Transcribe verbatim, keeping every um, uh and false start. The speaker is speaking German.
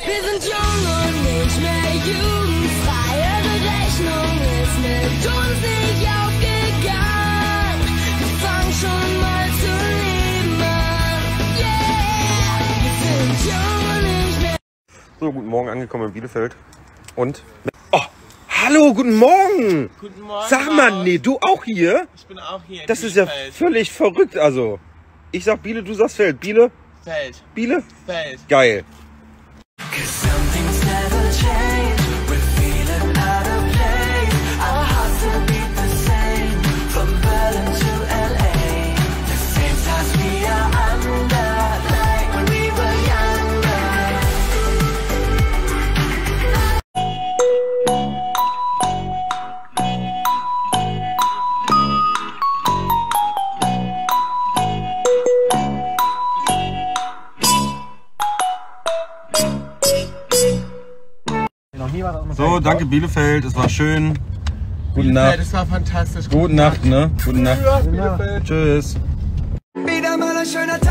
Wir sind jung und nicht mehr jugendfrei. Eure Rechnung ist mit uns nicht aufgegangen. Wir fangen schon mal zu leben an. Yeah! Wir sind jung und nicht mehr. So, guten Morgen, angekommen in Bielefeld. Und... Oh, hallo, guten Morgen! Guten Morgen. Sag mal, nee, du auch hier? Ich bin auch hier. Das ist ja völlig verrückt, also. Ich sag Biele, du sagst Feld. Biele? Feld. Biele? Feld. Geil. So, danke Bielefeld, es war schön. Gute Nacht. Das war fantastisch. Gute Nacht, ne? Gute Nacht. Bielefeld. Tschüss. Wieder mal ein schöner Tag.